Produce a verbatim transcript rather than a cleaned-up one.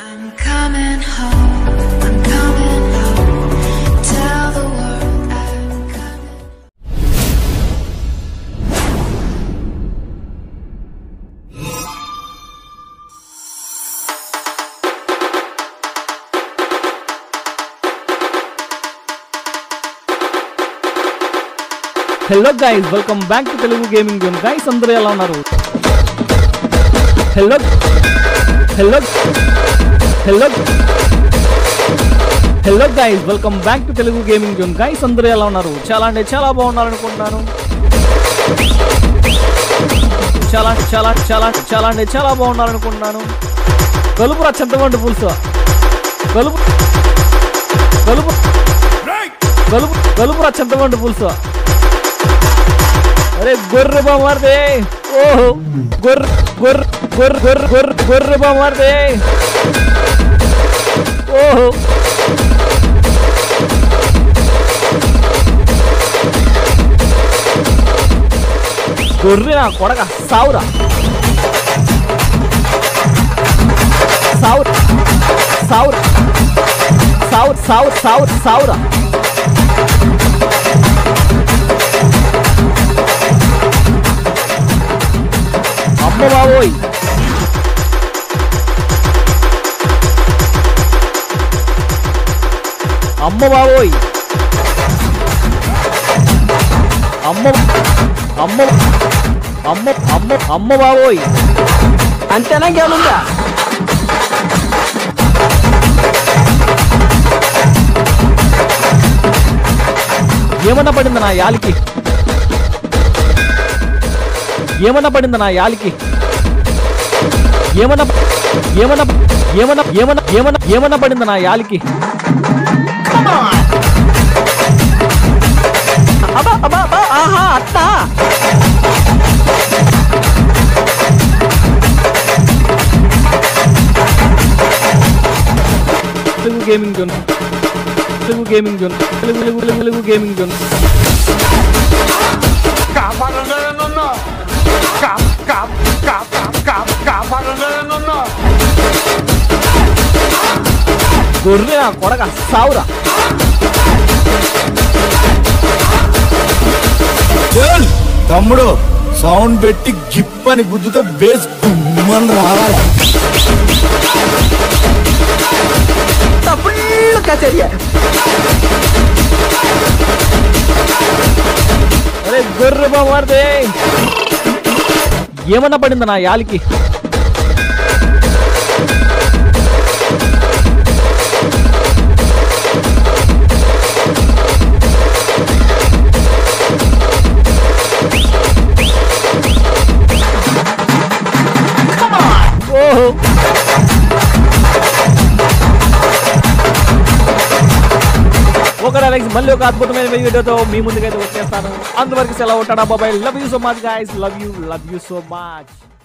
I'm coming home, I'm coming home. Tell the world I'm coming. Hello guys, welcome back to Telugu Gaming Zone. Guys, అందరూ ఎలా ఉన్నారు? Hello Hello Hello Hello guys, welcome back to Telugu Gaming Zone. Guys, అందరూ ఎలా ఉన్నారు? చాలా అంటే చాలా బాగున్నారు అనుకుంటున్నాను. చాలా చాలా చాలా చాలా అంటే చాలా బాగున్నారు అనుకుంటున్నాను. కలుపురా చింతపండు పులుసు. కలుపు కలుపు కలుపు కలుపురా చింతపండు పులుసు. अरे गोर्रे बा मार दे ओहो गोर गोर गोर गोर गोर गोर्रे बा मार दे ओहो गोर्रे ना कोडका साउरा साउर साउर साउर साउर साउर साउरा అమ్మ బాబోయ్ అమ్మ బాబోయ్ అమ్మ అమ్మ అమ్మ అమ్మ అమ్మ బాబోయ్ అంతేనా గేలుందా ఏమన్నా పడింది నా యాలికి ఏమన్నా పడింది నా యాలికి ఏమన్నా ఏమన్నా ఏమన్నా ఏమన్నా ఏమన్నా ఏమన్నా పడింది నా యాలికి అబ్బా అబ్బా అబ్బా ఆహా అత్త Telugu gaming zone Telugu gaming zone Telugu Telugu Telugu gaming zone గొర్రె నా కొడక సావురా తమ్ముడు సౌండ్ పెట్టి గిప్పని గుద్దుతో బేస్ గుమ్మని రావాలి అరే గొర్రె బామార్దే ఏమన్నా పడింది నా యాలికి ఓహో ఒక మళ్ళీ ఒక అద్భుతమైన వీడియోతో మీ ముందుకైతే వచ్చేస్తాను. అంతవరకు సెలవు ఉంటాను. బాబాయ్. Love you so much guys. Love you love you so much.